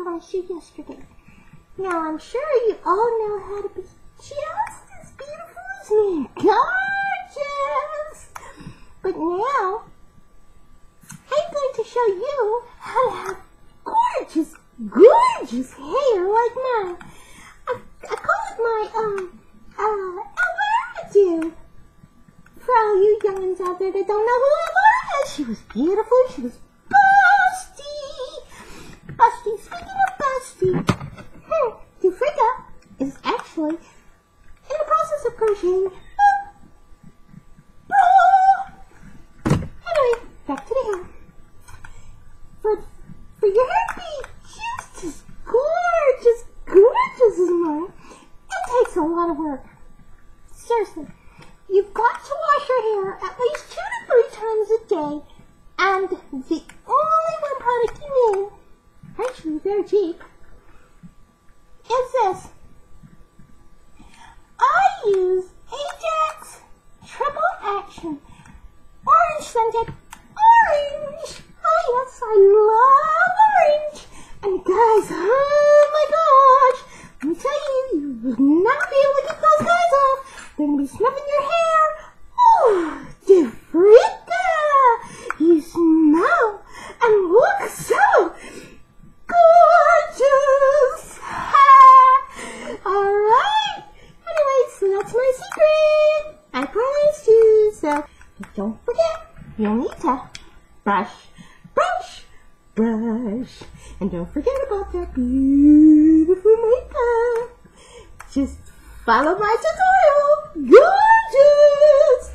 my shoe yesterday. Now, I'm sure you all know how to be just as beautiful as me. Gorgeous! But now, I'm going to show you how to have gorgeous, gorgeous hair like mine. I call it my, Alberta. For all you youngins out there that don't know who Alberta is, she was beautiful, she was busty. Busty, speaking of busty, Doofreekah is actually in the process of crocheting. Anyway, back to the hair. For your hair to be just as gorgeous, gorgeous as mine, it takes a lot of work. Seriously, you've got to wash your hair at least 2 to 3 times a day, and the only one product you need, actually very cheap, is this. I use Ajax Triple Action Orange Scented Orange. Oh yes, I love orange. And guys, oh my gosh, let me tell you, you will not be able to get those guys off. They're going to be snuffing your hair. Oh, Doofreekah, you smell and look so gorgeous. Alright, anyway, so that's my secret. I promised you, so don't forget, you'll need to brush, brush, brush. And don't forget about that beautiful makeup. Just follow my tutorial. Gorgeous!